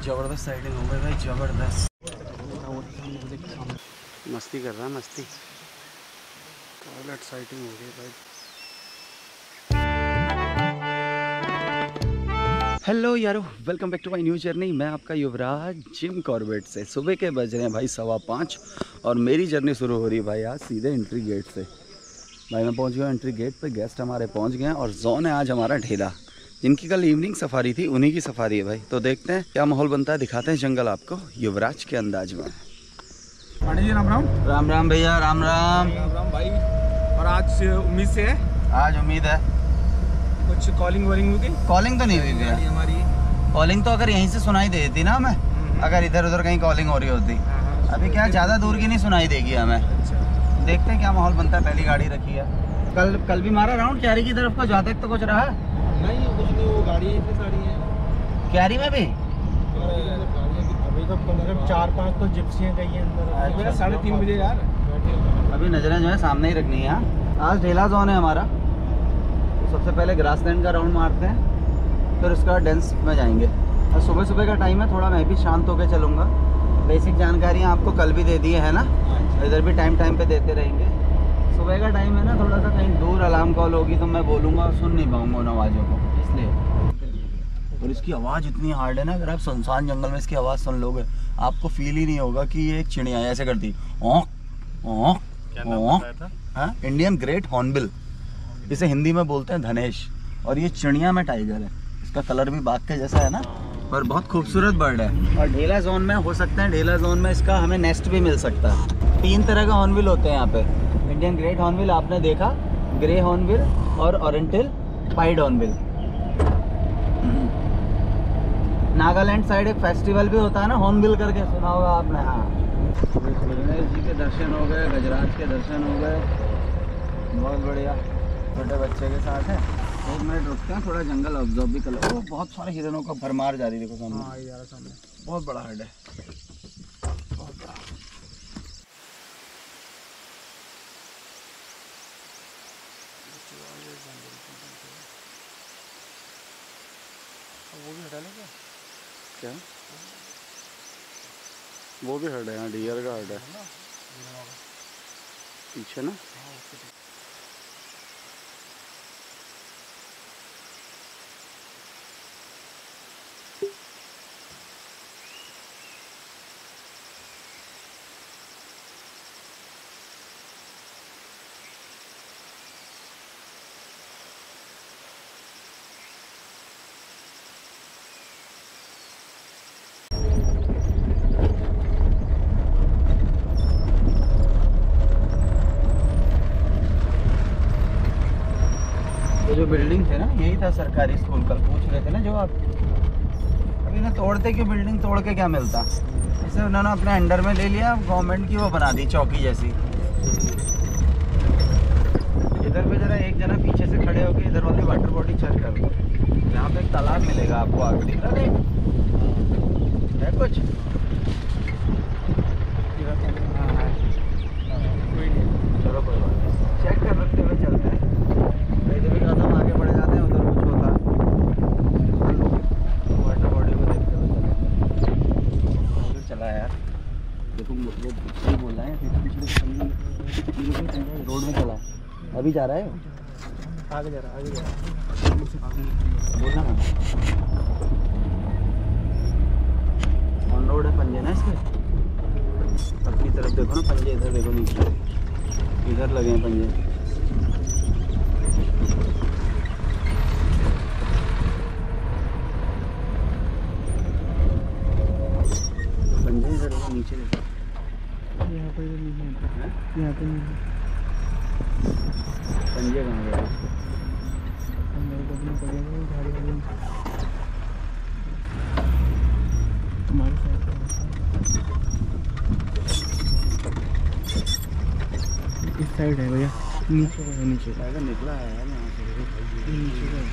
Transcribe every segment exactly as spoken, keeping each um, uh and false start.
जबरदस्त साइडिंग हो गई भाई, जबरदस्त। मस्ती कर रहा है, मस्ती। टॉयलेट साइडिंग हो गई भाई। हेलो यारो, welcome back to my new journey. मैं आपका युवराज जिम कॉर्बेट से। सुबह के बज रहे हैं भाई सवा पाँच और मेरी जर्नी शुरू हो रही है भाई आज सीधे एंट्री गेट से। भाई मैं पहुंच गया एंट्री गेट पे, गेस्ट हमारे पहुंच गए हैं और जोन है आज हमारा ढेला, जिनकी कल इवनिंग सफारी थी, उन्हीं की सफारी है भाई। तो देखते हैं क्या माहौल बनता है, दिखाते हैं जंगल आपको युवराज के अंदाज में। जी राम राम राम राम भैया, राम राम राम राम भाई। और आज उम्मीद से है, आज उम्मीद है कुछ कॉलिंग वॉलिंग हुई? कॉलिंग तो नहीं हुई भैया हमारी। कॉलिंग तो अगर यहीं से सुनाई देती ना हमें, अगर इधर उधर कहीं कॉलिंग हो रही होती। अभी क्या ज़्यादा दूर की नहीं सुनाई देगी हमें। देखते हैं क्या माहौल बनता है। पहली गाड़ी रखी है। कल कल भी मारा राउंड क्यारी की तरफ को, जहाँ तक तो कुछ रहा है नहीं, कुछ नहीं। वो गाड़ी इतनी सारी है क्यारी में भी। अभी तो कम से कम चार पाँच तो जिप्सियाँ गई हैं अंदर। साढ़े तीन बजे यार। अभी नजरें जो है सामने ही रखनी है। आज ढेला जोन है हमारा, तो सबसे पहले ग्रास लैंड का राउंड मारते हैं, फिर उसके बाद डेंस में जाएंगे। और सुबह सुबह का टाइम है, थोड़ा मैं भी शांत होकर चलूँगा। बेसिक जानकारियाँ आपको कल भी दे दी है ना, इधर भी टाइम टाइम पे देते रहेंगे। सुबह का टाइम है ना, थोड़ा सा कहीं दूर अलार्म कॉल होगी तो मैं बोलूँगा, सुन नहीं पाऊँगा उन आवाज़ों को, इसलिए। और इसकी आवाज़ इतनी हार्ड है ना, अगर आप सुनसान जंगल में इसकी आवाज़ सुन लोगे आपको फील ही नहीं होगा कि ये एक चिड़िया ऐसे करती ओंक ओंक ओंक। हाँ, इंडियन ग्रेट हॉर्नबिल, इसे हिंदी में बोलते हैं धनेश। और ये चिड़िया में टाइगर है, इसका कलर भी बाघ के जैसा है ना, और बहुत खूबसूरत बर्ड है। और ढेला जोन में हो सकते हैं, ढेला जोन में इसका हमें नेस्ट भी मिल सकता है। तीन तरह का हॉर्नबिल होते हैं यहाँ पे। इंडियन ग्रेट हॉर्नबिल आपने देखा, ग्रे हॉर्नबिल और oriental pied hornbill. Nagaland side एक फेस्टिवल भी होता है ना, हॉर्नबिल करके, सुना होगा आपने। हाँ, गणेश जी के दर्शन हो गए, गजराज के दर्शन हो गए, बहुत बढ़िया। छोटे बच्चे के साथ है। एक मिनट रुकते हैं, थोड़ा जंगल ऑब्जर्व भी कर लो। वो बहुत सारे हिरणों का भरमार जारी, देखो सामने। हाँ यार सामने बहुत बड़ा हट है, बहुत बड़ा। वो भी हटा लें क्या? क्या वो भी हट है? यहाँ डियर का हट है पीछे ना। जो बिल्डिंग थे ना, यही था सरकारी स्कूल। कल पूछ रहे थे ना जो आप, अभी ना तोड़ते क्यों बिल्डिंग, तोड़ के क्या मिलता। इसे उन्होंने अपने अंडर में ले लिया, गवर्नमेंट की वो बना दी चौकी जैसी। इधर पे जरा एक जना पीछे से खड़े होकर इधर वाली वाटर बॉडी चेक कर लो। यहाँ पे एक तालाब मिलेगा आपको आगे, दिख रहा है कुछ। चलो कोई बात नहीं, चेक कर रखते हुए चलते हैं। इधर भी कदम आगे बढ़ जाते हैं, उधर कुछ होता है। वाटर बॉडी को देखते हुए चलेंगे। चला यार, देखो वो सही बोल रहा है, पिछले रोड में चला, अभी जा रहा है, आगे जा रहा है, आगे जा रहा है। बोलना ना ऑन रोड है। पंजे ना इसके अपनी तरफ देखो ना, पंजे इधर देखो, नीचे इधर लगे हैं पंजे। नीचे यहाँ पे नहीं है, यहाँ पे नहीं है। पंजे कहाँ गए? तुम्हारे साथ इस साइड है भैया, नीचे है, नीचे टाइगर निकला है यार यहाँ से, नीचे का।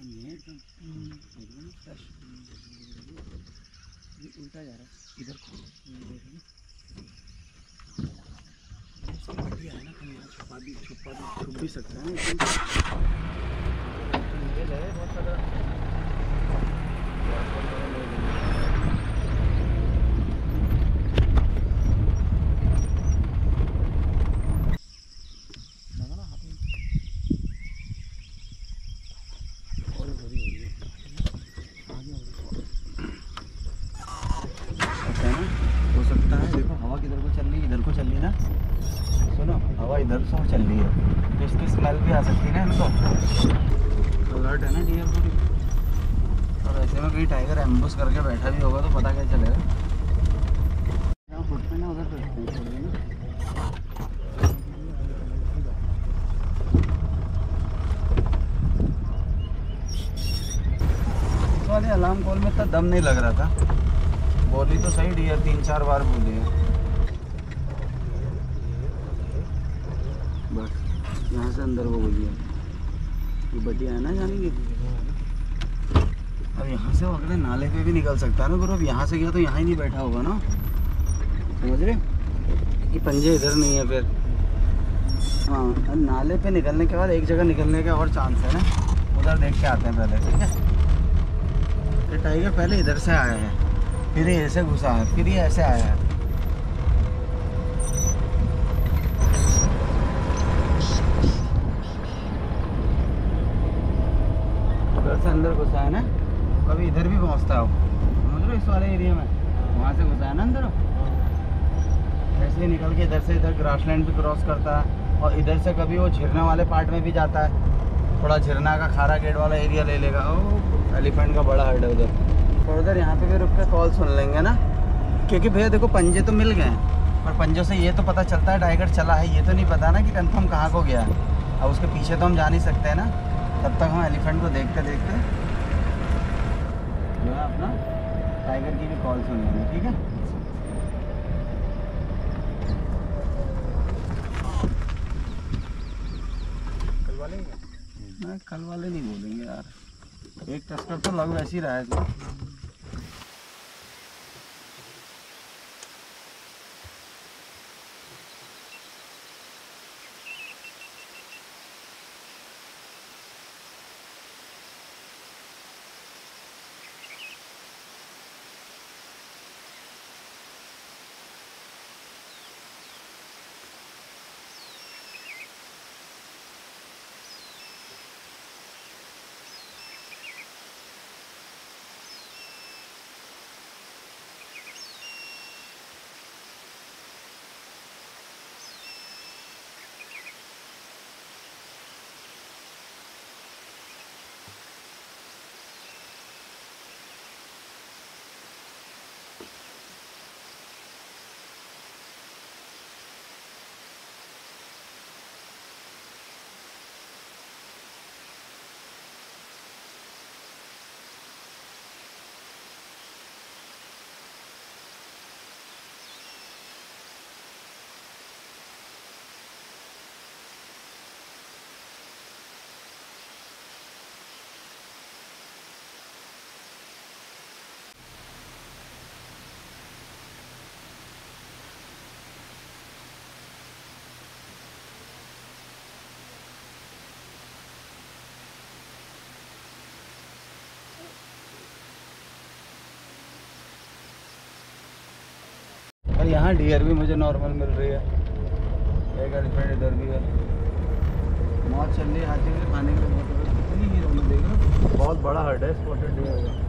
ये एकदम एकदम फ्रेश। ये उल्टा जा रहा है इधर को, बढ़िया है ना, कहीं यहाँ छुपा भी छुपा भी छुप भी सकता है ना एकदम। मेल है बहुत सारा। हो सकता है, देखो हवा किधर को चल रही है, इधर को चल रही ना, सुनो हवा इधर से चल रही है तो इसकी स्मेल भी आ सकती है ना इनको। अलर्ट है ना डियर पूरी। और ऐसे में कहीं टाइगर एम्बुश करके बैठा भी होगा तो पता क्या चलेगा। यहाँ फुट पे ना उधर ना इस वाले अलार्म कॉल में इतना दम नहीं लग रहा था। बोली तो सही डियर, तीन चार बार बोली है। बस यहाँ से अंदर वो बोलिए, ये बढ़िया है ना जाने की। अब यहाँ से वो अगले नाले पे भी निकल सकता है ना गुरु। अब यहाँ से गया तो यहाँ ही नहीं बैठा होगा ना, समझ रहे कि पंजे इधर नहीं है फिर। हाँ, अब नाले पे निकलने के बाद एक जगह निकलने का और चांस है ना, उधर देख के आते हैं पहले, ठीक है। ये टाइगर पहले इधर से आया है, फिर ये ऐसे घुसा है, फिर ये ऐसे आया है। उधर से अंदर घुसा है ना, कभी इधर भी पहुंचता है, समझ लो इस वाले एरिया में, वहाँ से घुसा है ना अंदर। ऐसे ही निकल के इधर से इधर ग्रासलैंड भी क्रॉस करता है, और इधर से कभी वो झरना वाले पार्ट में भी जाता है। थोड़ा झरना का खारा गेट वाला एरिया ले लेगा। ओ एलिफेंट का बड़ा हर्ड है उधर। और उधर यहाँ पे भी रुक के कॉल सुन लेंगे ना, क्योंकि भैया देखो पंजे तो मिल गए हैं, पर पंजों से ये तो पता चलता है टाइगर चला है, ये तो नहीं पता ना कि कंफर्म कहाँ को गया है। अब उसके पीछे तो हम जा नहीं सकते हैं ना, तब तक हम एलिफेंट को देखते देखते जो है अपना टाइगर की भी कॉल सुन लेंगे, ठीक है। कल वाले नहीं कल वाले नहीं बोलेंगे यार, एक टस्कर तो लग वैसे ही रहा है इसमें। और यहाँ डियर भी मुझे नॉर्मल मिल रही है, एक एलिफेंट इधर भी है। मौत चल रही है हाथी के खाने के लिए, कितनी ही रोने देख रहे हो, बहुत बड़ा हर्ड है स्पॉटेड डियर का।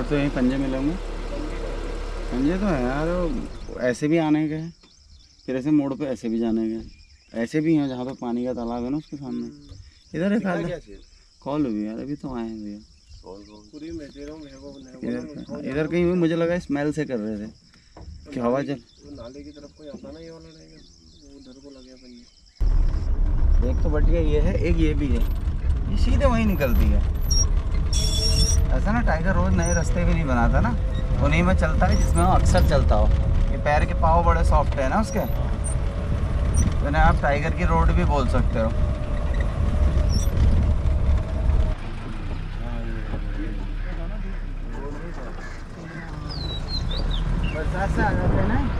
तो यहीं पंजे मिलेंगे। पंजे तो है यार, ऐसे भी आने के हैं, फिर ऐसे मोड़ पे ऐसे भी जाने के, ऐसे भी हैं जहाँ पे पानी का तालाब है ना उसके सामने। इधर एक आधा कॉल हुई यार, अभी तो आए हैं भैया। इधर इधर कहीं भी मुझे लगा स्मेल से कर रहे थे कि हवा चल। नाले की तरफ कोई आता ना, ये वाला रहेगा, वो उधर को लगे पंजे। एक तो बटिया ये है, एक ये भी है, ये सीधे वहीं निकलती है। ऐसा ना टाइगर रोज नए रास्ते भी नहीं बनाता ना, उन्हीं में चलता है जिसमें वो अक्सर चलता हो। ये पैर के पाँव बड़े सॉफ्ट है ना उसके, तो ना आप टाइगर की रोड भी बोल सकते हो। बरसात से आ जाते हैं ना,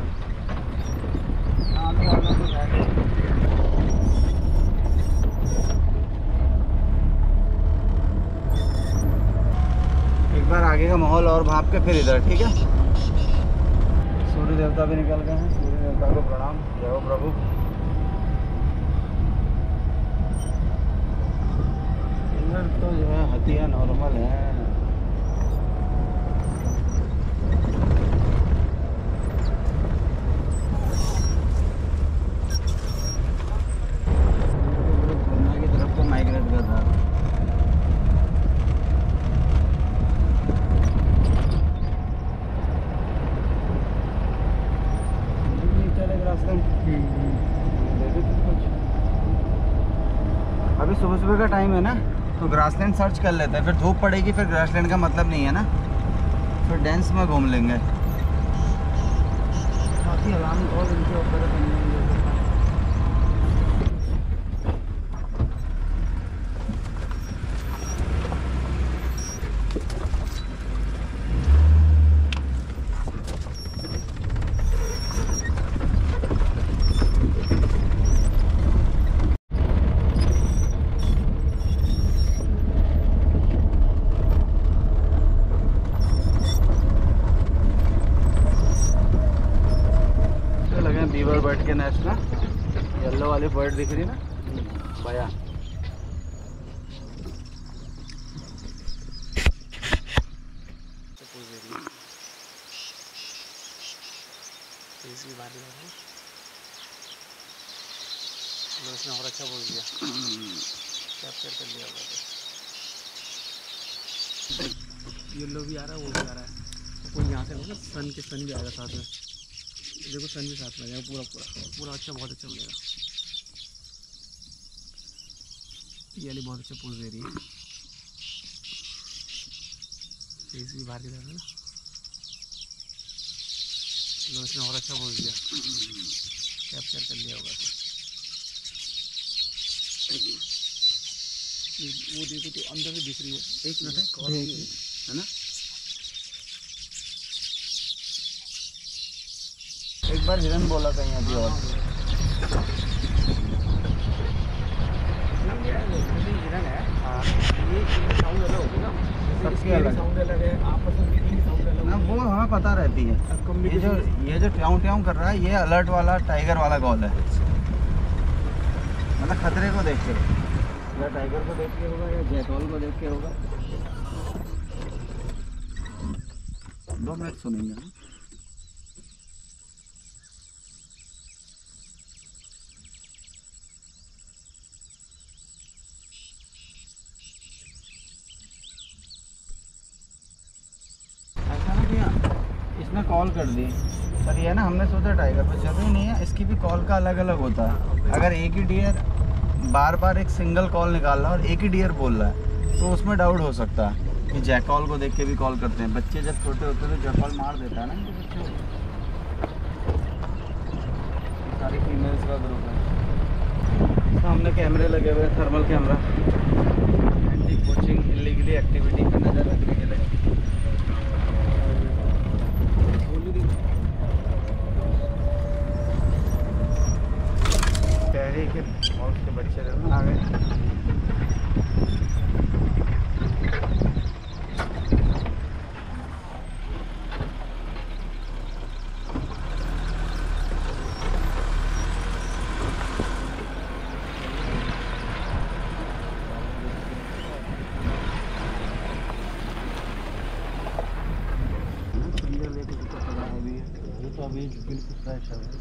एक बार आगे का माहौल और भाप के फिर इधर, ठीक है। सूर्य देवता भी निकल गए हैं, सूर्य देवता को प्रणाम, जय हो प्रभु। इधर तो जो है हथिया नॉर्मल है। अभी सुबह सुबह का टाइम है ना, तो ग्रासलैंड सर्च कर लेते हैं, फिर धूप पड़ेगी, फिर ग्रासलैंड का मतलब नहीं है ना, फिर डेंस में घूम लेंगे। काफ़ी आराम और इनके ऊपर बीवर बर्ड के नेस्ट ना, येलो वाली बर्ड दिख रही है ना, बया। उसने और अच्छा बोल दिया, कैप्चर कर लिया होगा। येलो भी आ रहा है, वो भी आ रहा है, कोई यहाँ से होगा, सन के सन भी आएगा साथ में। देखो सन भी साथ में आ जाएगा, पूरा पूरा पूरा अच्छा, बहुत अच्छा बनेगा। ये वाली बहुत अच्छा पोज दे रही है, फेस भी बाहर की तरफ है ना। लो इसने और अच्छा बोल दिया, कैप्चर कर लिया होगा। वो देखो तो अंदर से दिख रही है, एक मिनट है, कॉल है ना। एक बार हिरन बोला कहीं अभी और हिरन है। हाँ, ये साउंड अलग होगी ना, सबकी अलग साउंड अलग है, आपस में मीटिंग साउंड अलग ना, वो हमें पता रहती है। ये जो ये जो ट्याऊं ट्याऊं कर रहा है, ये अलर्ट वाला टाइगर वाला कॉल है, मतलब खतरे को देख के, या टाइगर को देख के होगा या जैकॉल को देख के होगा। दो मिनट सुनेंगे हम। ऐसा ना भैया, इसने कॉल कर दी, पर ये ना हमने सोचा टाइगर पर जरूरी नहीं है, इसकी भी कॉल का अलग अलग होता है। अगर एक ही डियर बार बार एक सिंगल कॉल निकाल रहा है और एक ही डियर बोल रहा है, तो उसमें डाउट हो सकता है कि जैकॉल को देख के भी कॉल करते हैं। बच्चे जब छोटे होते हैं तो जैकॉल मार देता है ना इनके बच्चों को। सारी फीमेल्स का ग्रुप है। सामने कैमरे लगे हुए हैं, thermal camera, anti poaching illegally activity पर नज़र रखने के लिए। के और उसके बच्चे आ गए।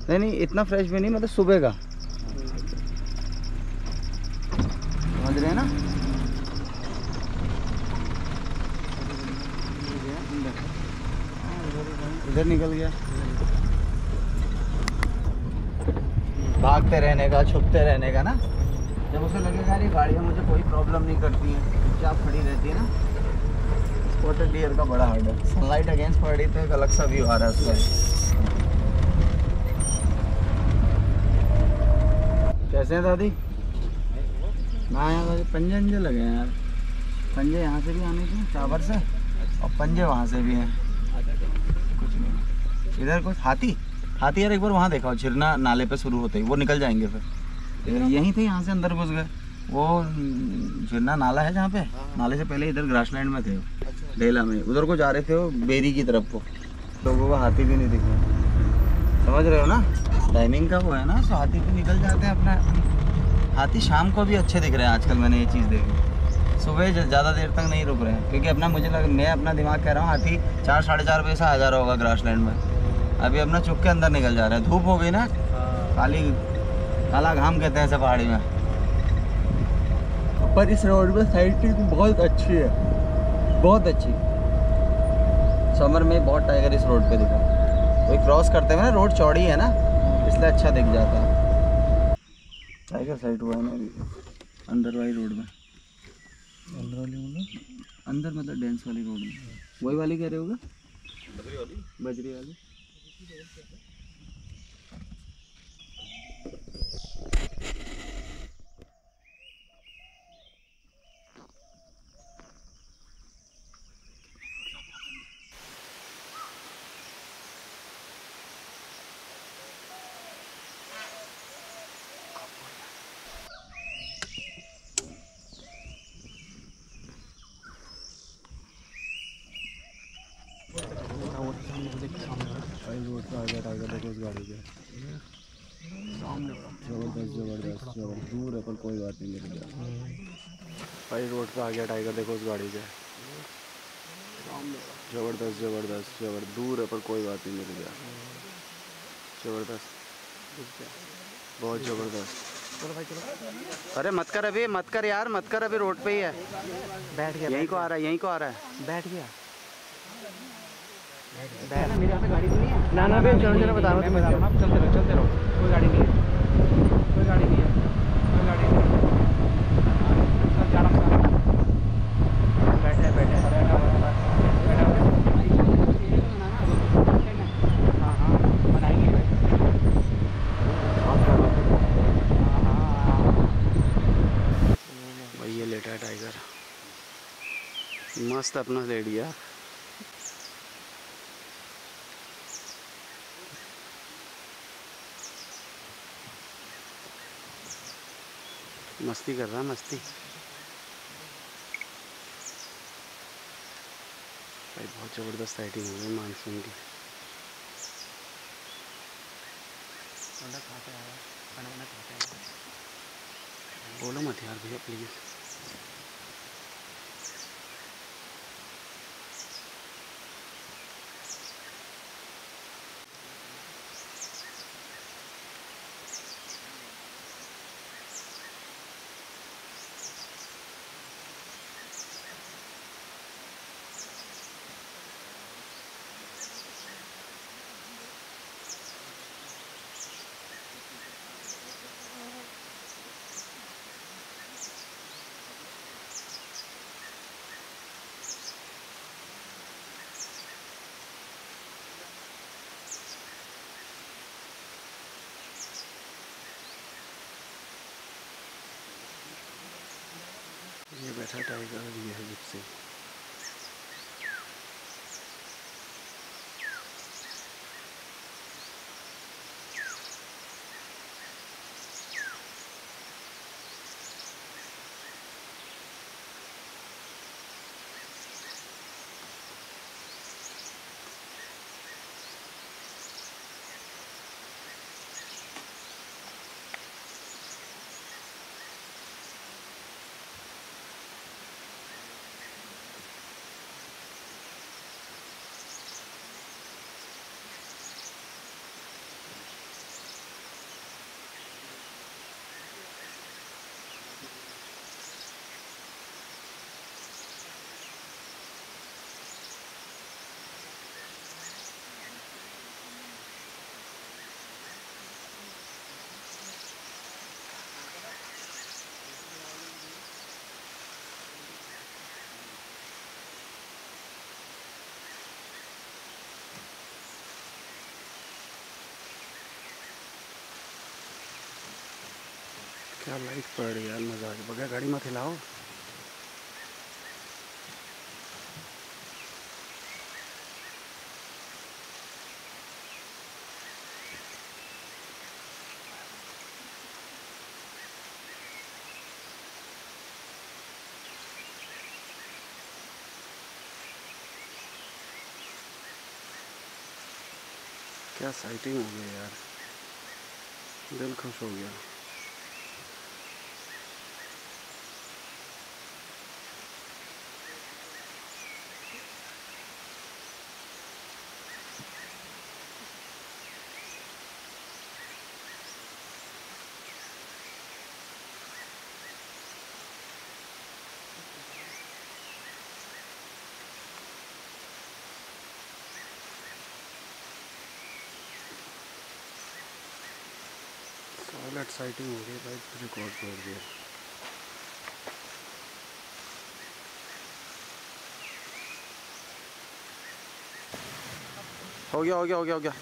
नहीं नहीं इतना फ्रेश भी नहीं, मतलब सुबह का, समझ रहे हैं ना। इधर निकल गया। भागते रहने का, छुपते रहने का ना, जब उसे लगेगा यार ये गाड़ियाँ मुझे कोई प्रॉब्लम नहीं करती हैं, चुपचाप खड़ी रहती है ना। स्पॉटेड डियर का बड़ा हार्ड है, सनलाइट अगेंस्ट पड़ रही तो एक अलग सा व्यू आ रहा है उसका। कैसे हैं दादी? ना यार पंजे अंजे लगे हैं यार, पंजे यहाँ से भी आने के टावर से और पंजे वहाँ से भी हैं। कुछ नहीं इधर, कुछ हाथी हाथी यार एक बार वहाँ देखा, झिरना नाले पे शुरू होते ही वो निकल जाएंगे, फिर यहीं थे, यहाँ से अंदर घुस गए। वो झिरना नाला है जहाँ पे, नाले से पहले इधर ग्रासलैंड में थे, ढेला में, उधर को जा रहे थे वो बेरी की तरफ को, लोगों को हाथी भी नहीं दिख रहा, समझ रहे हो ना। टाइमिंग का वो है ना, तो हाथी भी निकल जाते हैं अपना। हाथी शाम को भी अच्छे दिख रहे हैं आजकल, मैंने ये चीज़ देखी, सुबह ज़्यादा देर तक नहीं रुक रहे हैं, क्योंकि अपना मुझे लग मैं अपना दिमाग कह रहा हूँ हाथी चार साढ़े चार बजे से आ जा रहा होगा ग्रासलैंड में, अभी अपना चुप के अंदर निकल जा रहा है। धूप हो गई ना, काली काला घाम कहते हैं ऐसे पहाड़ी में। पर इस रोड में साइटिंग बहुत अच्छी है, बहुत अच्छी। समर में बहुत टाइगर इस रोड पे दिखा, वही क्रॉस करते हुए ना, रोड चौड़ी है ना इसलिए अच्छा दिख जाता है। टाइगर साइट हुआ है ना अभी अंदर वाली रोड में, अंदर वाली मतलब अंदर मतलब डेंस वाली रोड में, वही वाली कह रहे होगा, बजरी वाली, बजरी वाली। रोड पे आ गया टाइगर, देखो उस गाड़ी के सामने, जबरदस्त जबरदस्त जबरदस्त, दूर है पर कोई बात नहीं, मिल गया भाई। रोड पे आ गया टाइगर, देखो उस गाड़ी के जबरदस्त जबरदस्त जबरदस्त, दूर है पर कोई बात नहीं, मिल गया जबरदस्त, बहुत जबरदस्त। चलो भाई चलो। अरे मत कर अभी, मत कर यार, मत कर अभी, रोड पे ही है, बैठ गया, यहीं को आ रहा है, यहीं को आ रहा है, बैठ गया। मेरे यहाँ पे गाड़ी नहीं है ना ना भाई चलो चलो, बता रहा हूँ तुम्हें, चलते रहो चलते रहो, कोई गाड़ी नहीं है, कोई गाड़ी नहीं है, कोई गाड़ी नहीं है, सब जाना बैठे बैठे हाँ हाँ बनाएंगे भाई। ये लेटा है टाइगर, मस्त अपना ले लिया। मस्ती कर रहा है, मस्ती भाई। बहुत ज़बरदस्त साइटिंग हो गई मानसून की। बोलो मत यार भैया प्लीज़। ये बैठा टाइगर और ये है जिप्सी। क्या लाइट पड़ रही यार, मजा आ गया। बगैर गाड़ी मत हिलाओ। क्या साइटिंग हो गई यार, दिल खुश हो गया। सॉलिड साइटिंग हो गई भाई, रिकॉर्ड कर दिया। हो गया हो गया हो गया हो गया।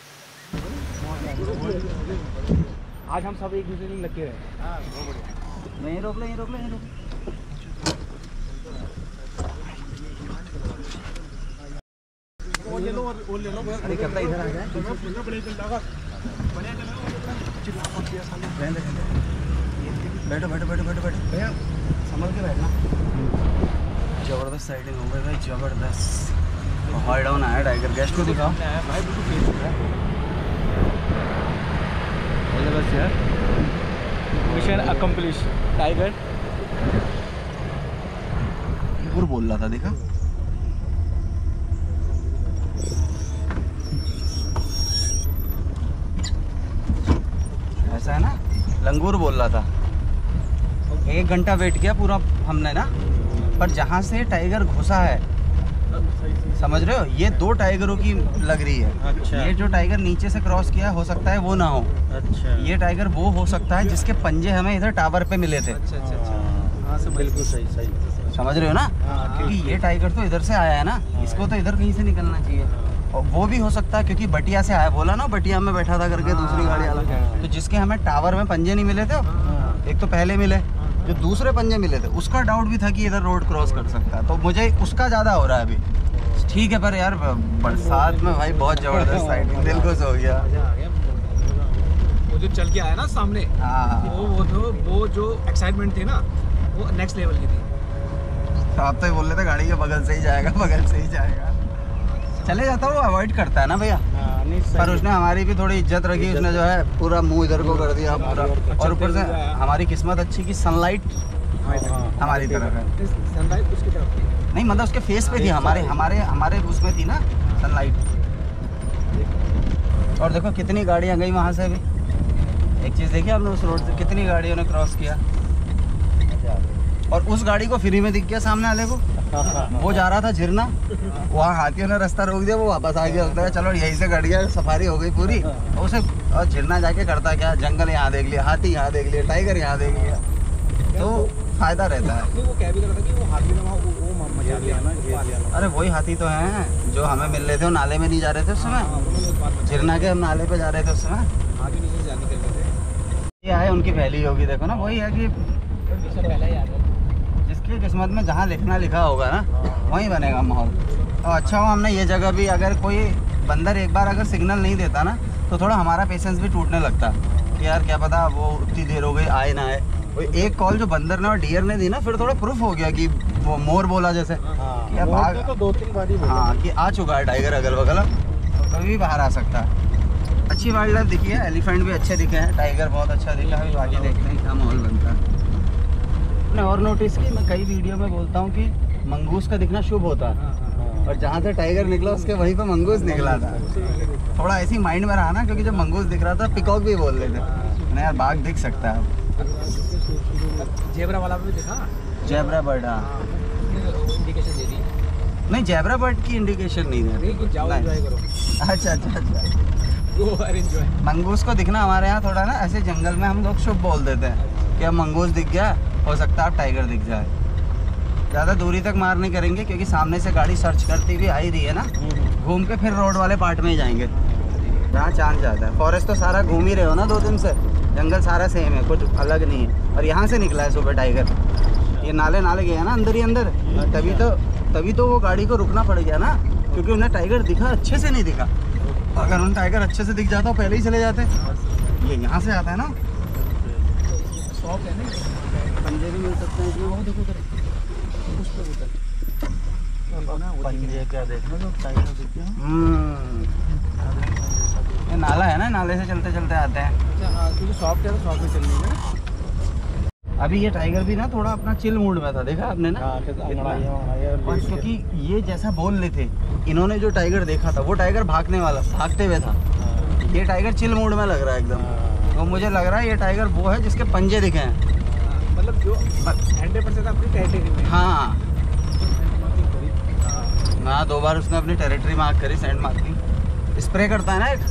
आज हम सब एक दूसरे में लगे रहे। हाँ बहुत बढ़िया। नहीं रोक ले, नहीं रोक ले, नहीं रोक। वो ले लो और वो ले लो। अरे कितना इधर आ जाए। बैठो बैठो बैठो बैठो बैठो भैया, संभल के बैठना। जबरदस्त साइडिंग हो गई भाई, जबरदस्त। पहाड़ डाउन आया टाइगर। गेस्ट को दिखाओ भाई, बिल्कुल फेस हो रहा है। बस यार, मिशन अकम्प्लिश। टाइगर पूरा बोल रहा था, देखा। ऐसा है ना, लंगूर बोल रहा था। एक घंटा वेट किया पूरा हमने ना, पर जहाँ से टाइगर घुसा है, समझ रहे हो, ये दो टाइगरों की लग रही है। अच्छा। ये जो टाइगर नीचे से क्रॉस किया हो सकता है वो ना हो। अच्छा। ये टाइगर वो हो सकता है जिसके पंजे हमें इधर टावर पे मिले थे। अच्छा अच्छा अच्छा। हाँ सब बिल्कुल सही सही। समझ रहे हो ना, क्योंकि ये टाइगर तो इधर से आया है ना, इसको तो इधर कहीं से निकलना चाहिए। और वो भी हो सकता है क्योंकि बटिया से आया, बोला ना बटिया में बैठा था करके दूसरी गाड़ी वाला, तो जिसके हमें टावर में पंजे नहीं मिले थे, एक तो पहले मिले, जो दूसरे पंजे मिले थे उसका डाउट भी था कि इधर रोड क्रॉस कर सकता है, तो मुझे उसका ज़्यादा हो रहा है अभी। ठीक है, पर यार बरसात में भाई बहुत ज़बरदस्त साइडिंग, दिल खुश हो गया। वो जो चल के आया ना सामने, हाँ, वो वो तो वो जो एक्साइटमेंट थी ना, वो नेक्स्ट लेवल की थी। तो आप तो बोल रहे थे गाड़ी के बगल से ही जाएगा, बगल से ही जाएगा। चले जाता हूँ, अवॉइड करता है ना भैया, पर उसने हमारी भी थोड़ी इज्जत रखी। उसने जो है पूरा मुंह इधर को कर दिया पूरा, और ऊपर से हमारी किस्मत अच्छी कि सनलाइट हमारी तरफ है। सनलाइट उसकी तरफ थी। नहीं मतलब उसके फेस पे थी, हमारे हमारे हमारे उसमें थी ना सनलाइट। और देखो कितनी गाड़ियाँ गई वहाँ से भी। एक चीज़ देखिए आपने, उस रोड से कितनी गाड़ियों ने क्रॉस किया, और उस गाड़ी को फ्री में दिख गया सामने वाले को। वो जा रहा था झिरना, वहाँ हाथियों ने रास्ता रोक दिया, वो वापस आ गया। उसने चलो यहीं से गाड़ियाँ सफारी हो गई पूरी। और उसे और झिरना जाके करता क्या, जंगल यहाँ देख लिया, हाथी यहाँ देख लिया, टाइगर यहाँ देख लिया, तो फायदा रहता है। वो कह भी रहा था कि वो हाथी ना वो वो मजा लिया ना। अरे वही हाथी तो हैं जो हमें मिल रहे थे, वो नाले में नहीं जा रहे थे उस समय, झिरना के हम नाले पे जा रहे थे उस समय। आगे नीचे जाने के लिए ये आए उनकी पहली होगी, देखो ना, वही है कि पहले ही आ गया। जिसकी किस्मत में जहाँ लिखना लिखा होगा ना, वहीं बनेगा माहौल। तो अच्छा हो हमने ये जगह भी, अगर कोई बंदर एक बार अगर सिग्नल नहीं देता ना, तो थोड़ा हमारा पेशेंस भी टूटने लगता कि यार क्या पता वो उतनी देर हो गई आए ना आए। वो एक कॉल जो बंदर ने और डियर ने दी ना, फिर थोड़ा प्रूफ हो गया कि वो मोर बोला जैसे कि अब भाग, तो दो तीन बार ही हाँ कि आ चुका है टाइगर अगल बगल, तो कभी भी बाहर आ सकता है। अच्छी वाइल्ड लाइफ दिखी है, एलिफेंट भी अच्छे दिखे हैं, टाइगर बहुत अच्छा दिखा है। बाकी देखते हैं क्या माहौल बनता है। मैंने और नोटिस की, मैं कई वीडियो में बोलता हूँ कि मंगूस का दिखना शुभ होता है, और जहाँ से टाइगर निकला उसके वहीं पर मंगूस निकला था। थोड़ा ऐसी माइंड में रहा ना, क्योंकि जब मंगूस दिख रहा था पिकॉक भी बोल रहे थे, मैंने यार बाघ दिख सकता है। जेबरा वाला भी दिखा, जैबरा बर्ड, हाँ इंडिकेशन दे दी। नहीं जैबरा बर्ड की इंडिकेशन नहीं है। नहीं, जाओ एंजॉय करो। अच्छा अच्छा अच्छा, गो और एंजॉय। मंगूस को दिखना हमारे यहाँ थोड़ा ना ऐसे जंगल में हम लोग शुभ बोल देते हैं कि अब मंगूस दिख गया, हो सकता है अब टाइगर दिख जाए। ज़्यादा दूरी तक मार नहीं करेंगे, क्योंकि सामने से गाड़ी सर्च करती हुई आई रही है ना, घूम के फिर रोड वाले पार्ट में ही जाएंगे जहाँ चांस जाता है। फॉरेस्ट तो सारा घूम ही रहे हो ना दो दिन से, जंगल सारा सेम है, कुछ अलग नहीं है। और यहाँ से निकला है सुबह टाइगर, ये नाले नाले गए हैं ना अंदर ही अंदर, तभी तो तभी तो वो गाड़ी को रुकना पड़ गया ना, क्योंकि उन्हें टाइगर दिखा, अच्छे से नहीं दिखा। अगर उन्हें टाइगर अच्छे से दिख जाता तो पहले ही चले जाते। ये यहाँ से आता है ना, शॉप है ना, पंजे भी मिल सकते हैं इसमें। वो देखो उधर, उस पे उधर पंजे क्या देखना तो टाइगर दिखते हैं। हम्म, ये नाला है ना, नाले से चलते चलते आते हैं। अच्छा हाँ, क्योंकि शॉप क्या शॉप में चलनी है ना। अभी ये टाइगर भी ना थोड़ा अपना चिल मूड में था, देखा आपने ना। और क्योंकि ये जैसा बोल रहे थे, इन्होंने जो टाइगर देखा था वो टाइगर भागने वाला भागते हुए था, ये टाइगर चिल मूड में लग रहा है एकदम। तो मुझे लग रहा है ये टाइगर वो है जिसके पंजे दिखे हैं, मतलब जो हंड्रेड परसेंट अपनी टेरिटरी में। हाँ हाँ, दो बार उसने अपनी टेरिटरी मार्क करी, सैंड मार्किंग स्प्रे करता है ना एक।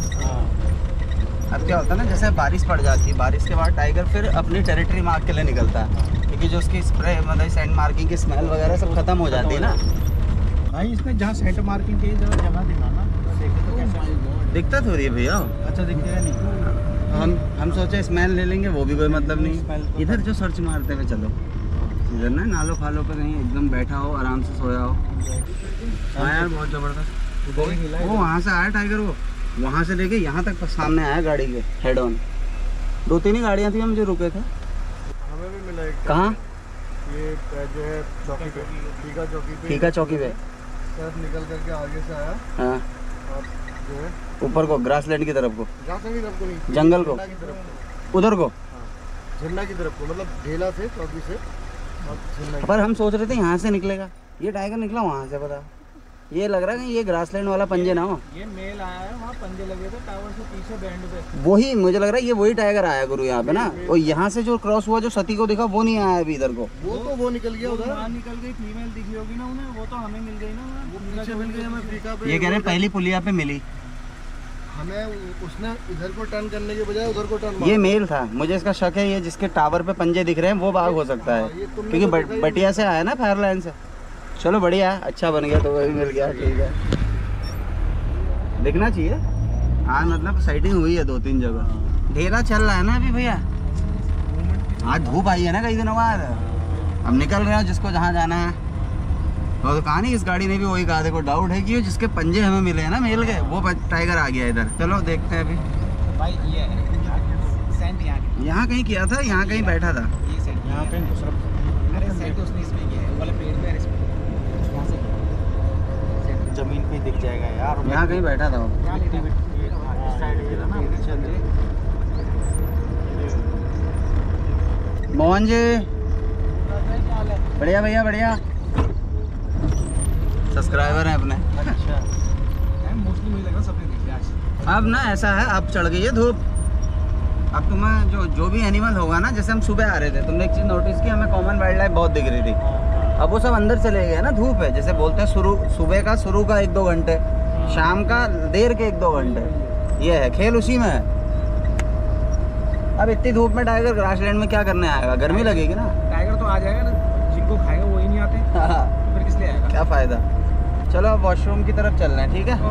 अब क्या होता है ना, जैसे बारिश पड़ जाती है, बारिश के बाद टाइगर फिर अपनी टेरिटरी मार्क के लिए निकलता है, क्योंकि जो उसकी स्प्रे मतलब सैंड मार्किंग की स्मेल वगैरह सब खत्म हो जाती है ना। भाई इसने जहाँ सेंट मार्किंग की जगह जगह दिखाना, देखे तो कैसा दिखता थोड़ी है भैया। अच्छा दिखेगा नहीं। हम हम सोचे स्मेल ले लेंगे, वो भी कोई मतलब नहीं। इधर जो सर्च मारते हुए चलो, इधर ना नालों फालों पे कहीं एकदम बैठा हो, आराम से सोया हो। हाँ यार बहुत ज़बरदस्त। वो वहाँ से आया टाइगर, वो वहाँ से लेके यहाँ तक सामने आया गाड़ी के हेड ऑन। दो तीन ही गाड़ियाँ थी, हम जो रुके थे। हमें भी मिला एक, कहाँ? ये जो है चौकी पे, ठीका चौकी पे, ठीका चौकी पे सर निकल करके आगे से आया। हाँ, और जो है ऊपर को ग्रासलैंड की तरफ को, जहाँ से भी तरफ को नहीं, जंगल को, झंडा की तरफ उधर को। को, झंडा की तरफ को, मतलब ढेला से चौकी से और झंडा की पर हम सोच रहे थे यहाँ से निकलेगा, ये टाइगर निकला वहाँ से। पता ये लग रहा है कि ये ग्रासलैंड वाला पंजे ना हो। ये मेल आया है, वहाँ पंजे लगे थे टावर से पीछे बैंड पे। वही मुझे लग रहा है ये वही टाइगर आया गुरु यहाँ पे ना। और यहाँ से जो क्रॉस हुआ, जो सती को दिखा, वो नहीं आया अभी इधर को। वो तो वो निकल गया उधर, वहाँ निकल गई, फीमेल दिखी होगी ना उन्हें, वो तो हमें मिल गई ना, वो पीछे मिल गई हमें अफ्रीका पे। ये कह रहे हैं पहली पुलिया पे मिली हमें, उसने इधर को टर्न करने के बजाय उधर को टर्न। ये मेल था, मुझे इसका शक है ये जिसके टावर पे पंजे दिख रहे हैं वो बाघ हो सकता है, क्योंकि बट, बटिया से आया ना, फायर लाइन से। चलो बढ़िया है, अच्छा बन गया, तो वही मिल गया, ठीक है। दिखना चाहिए। हाँ मतलब साइटिंग हुई है दो तीन जगह, ढेला चल रहा है ना अभी भैया। आज धूप आई है ना कई दिनों बाद, अब निकल रहे हो जिसको जहाँ जाना है। और तो कहा नहीं, इस गाड़ी ने भी वही कहा, देखो डाउट है कि जिसके पंजे हमें मिले हैं ना मेल के, वो टाइगर आ गया इधर। चलो देखते हैं अभी। भाई ये है सेंट यहाँ, यहाँ कहीं किया था, यहाँ कहीं बैठा था। ये सेंट यहाँ पे दूसरा। अरे सेंट उसने इसमें किया है, वाले पेड़ पे, यहाँ से जमीन पे दिख जाएगा यार। यहाँ कहीं बैठा था वो। इस साइड ये था ना, मोहन जी बढ़िया भैया, बढ़िया सब्सक्राइबर हैं अपने। अच्छा मोस्टली मुझे लग रहा सबने देख लिया आज। अब ना ऐसा है, अब चढ़ गई है धूप। अब तुम्हें जो जो भी एनिमल होगा ना, जैसे हम सुबह आ रहे थे, तुमने एक चीज़ नोटिस की, हमें कॉमन वाइल्ड लाइफ बहुत दिख रही थी। अब वो सब अंदर चले गए ना, धूप है। जैसे बोलते हैं शुरू सुबह का शुरू का एक दो घंटे, शाम का देर के एक दो घंटे, ये है खेल उसी में है। अब इतनी धूप में टाइगर ग्रासलैंड में क्या करने आएगा, गर्मी लगेगी ना। टाइगर तो आ जाएगा ना, जिनको खाएगा वही नहीं आते, हाँ, फिर किस लिए आएगा। क्या फ़ायदा। चलो अब वॉशरूम की तरफ चल रहे हैं, ठीक है।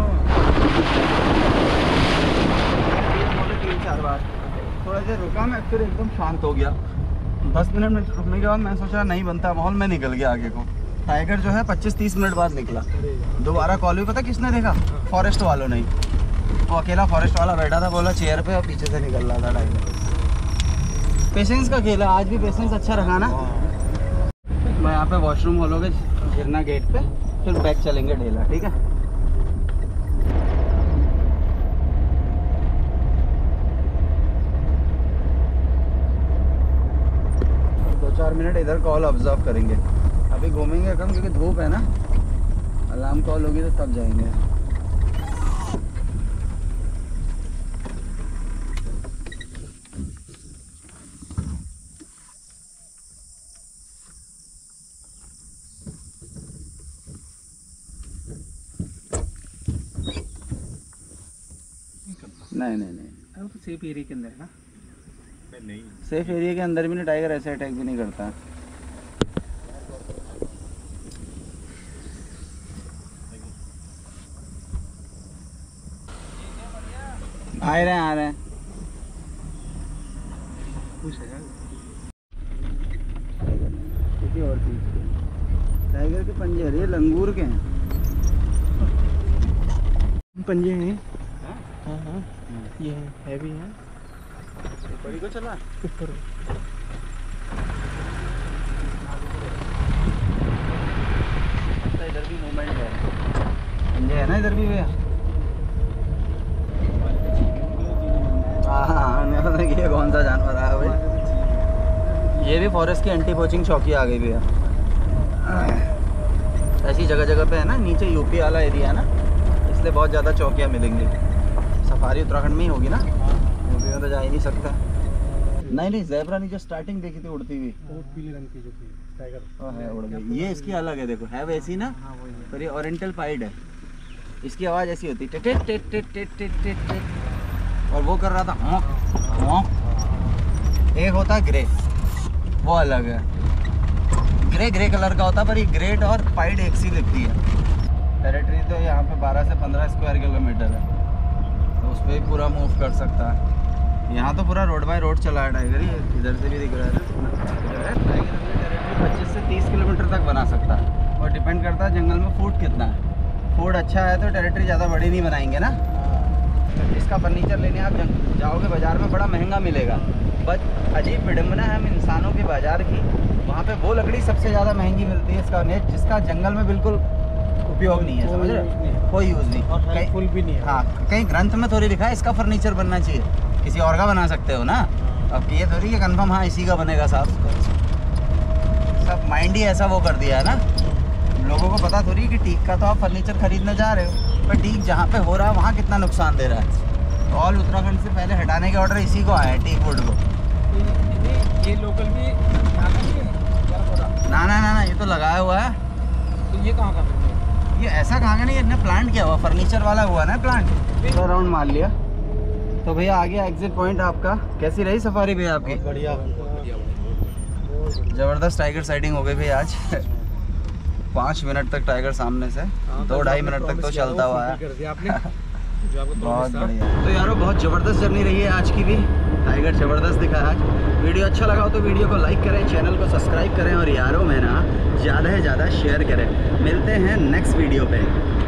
तीन चार बार थोड़ा देर रुका मैं, फिर एकदम शांत हो गया। दस मिनट में रुकने के बाद मैं सोचा नहीं बनता माहौल, में निकल गया आगे को। टाइगर जो है पच्चीस तीस मिनट बाद निकला। दोबारा कॉल हुई, पता किसने देखा? फॉरेस्ट वालों ने। वो अकेला फॉरेस्ट वाला बैठा था, बोला चेयर पे, और पीछे से निकल रहा था टाइगर। पेशेंस का खेल है, आज भी पेशेंस अच्छा रखा ना। मैं यहाँ पे वॉशरूम खोलोगे झिरना गेट पे, फिर बैक चलेंगे ढेला, ठीक है। दो चार मिनट इधर कॉल ऑब्जर्व करेंगे। अभी घूमेंगे कम, क्योंकि धूप है ना। अलार्म कॉल होगी तो तब जाएंगे। नहीं नहीं नहीं, अब तो सेफ एरिया के अंदर है ना। नहीं, सेफ एरिया के अंदर भी नहीं, टाइगर ऐसे अटैक भी नहीं करता। आ रहे हैं आ रहे हैं खुश है यार। किसी और चीज़ के टाइगर के पंजे हरे लंगूर के हैं। पंजे हैं। हाँ हाँ ये हैं, हैवी हैं। बड़ी को चला ऊपर इधर भी मूवमेंट है, पंजे है ना इधर भी भैया। हाँ हाँ ये कौन सा जानवर आया भाई। ये भी फॉरेस्ट की एंटी पोचिंग चौकी आ गई भैया। ऐसी जगह जगह पे है ना, नीचे यूपी वाला एरिया है ना, इसलिए बहुत ज़्यादा चौकियाँ मिलेंगी। सफारी उत्तराखंड में ही होगी ना, यूपी में तो जा ही नहीं सकता। नहीं नहीं ज़ेब्रा नहीं, जो स्टार्टिंग देखी थी उड़ती हुई पीले रंग की जो थी टाइगर है उड़ गई। ये इसकी अलग है, देखो है वैसी ना, पर ये ओरिएंटल पाइड है। इसकी आवाज़ ऐसी होती है टिट टिट टिट टिट टिट टिट टिट, और वो कर रहा था हाँ हाँ। एक होता है ग्रे, वो अलग है, ग्रे ग्रे कलर का होता है, पर ये ग्रेट और पाइड एक सी दिखती है। टेरिटरी तो यहाँ पे बारह से पंद्रह स्क्वायर किलोमीटर है, तो उस पर भी पूरा मूव कर सकता है। यहाँ तो पूरा रोड बाय रोड चला है टाइगर, ये इधर से भी दिख रहा है ना। टाइगर अपनी टेरिटरी पच्चीस से तीस किलोमीटर तक बना सकता है, और डिपेंड करता है जंगल में फूड कितना है। फूड अच्छा है तो टेरिटरी ज़्यादा बड़ी नहीं बनाएंगे ना। इसका फर्नीचर लेने आप जाओगे बाज़ार में, बड़ा महंगा मिलेगा। बट अजीब विडम्बना है हम इंसानों के बाज़ार की, वहाँ पे वो लकड़ी सबसे ज़्यादा महंगी मिलती है इसका नेट, जिसका जंगल में बिल्कुल उपयोग नहीं है, समझ रहे, कोई यूज़ नहीं, और हेल्पफुल भी नहीं है। हाँ कहीं ग्रंथ में थोड़ी लिखा है इसका फर्नीचर बनना चाहिए, किसी और का बना सकते हो ना। अब ये थोड़ी है कन्फर्म हाँ इसी का बनेगा साहब, सब माइंड ही ऐसा वो कर दिया है ना। लोगों को पता थोड़ी कि टीक का तो आप फर्नीचर खरीदने जा रहे हो, पर टीक जहाँ पे हो रहा है वहाँ कितना नुकसान दे रहा है। तो ऑल उत्तराखंड से पहले हटाने के ऑर्डर इसी को आए हैं, टीक वुड को। ये लोकल भी ना ना ना ना ये तो लगाया हुआ है। तो ये कहाँ का ये ऐसा कहाँ का नहीं, इसने प्लांट किया हुआ, फर्नीचर वाला हुआ ना प्लांट। तो राउंड मार लिया। तो भैया आ गया एग्जिट पॉइंट आपका। कैसी रही सफारी भैया आपकी? बढ़िया ज़बरदस्त टाइगर साइडिंग हो गई भैया आज। पाँच मिनट तक टाइगर सामने से, दो ढाई मिनट तक तो चलता हुआ है। बहुत बढ़िया। तो यारो बहुत ज़बरदस्त जर्नी रही है आज की भी, टाइगर ज़बरदस्त दिखा है आज। वीडियो अच्छा लगा हो तो वीडियो को लाइक करें, चैनल को सब्सक्राइब करें, और यारों में ना ज़्यादा से ज़्यादा शेयर करें। मिलते हैं नेक्स्ट वीडियो पे।